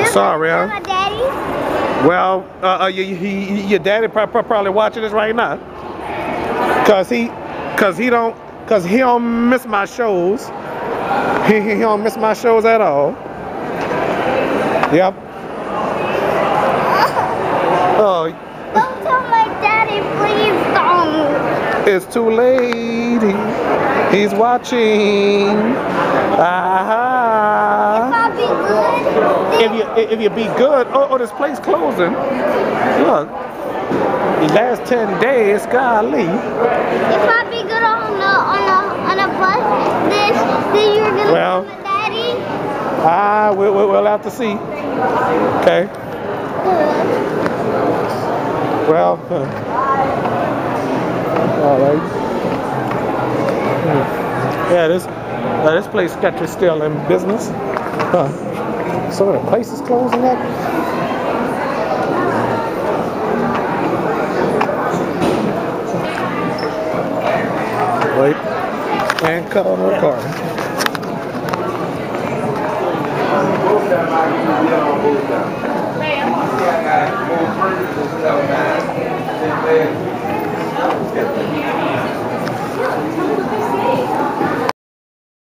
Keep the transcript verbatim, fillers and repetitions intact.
Sorry, huh? My daddy? Well, uh, uh, you, you, your daddy probably watching this right now. Cause he, cause he don't, cause he don't miss my shows. He, he don't miss my shows at all. Yep. Oh. Don't tell my daddy, please don't. It's too late. He, he's watching. Ah. If I be good. If you if you be good. Oh, oh, this place closing. Look. The last ten days, golly. If I be good on the on the on the bus, then then you're gonna well, tell my daddy. Ah, we'll, we'll we'll have to see. Okay. Well. Huh. All right. Hmm. Yeah, this uh, this place sketchy still in business. Huh. Some of the places closing up. Wait, and cut on the recording.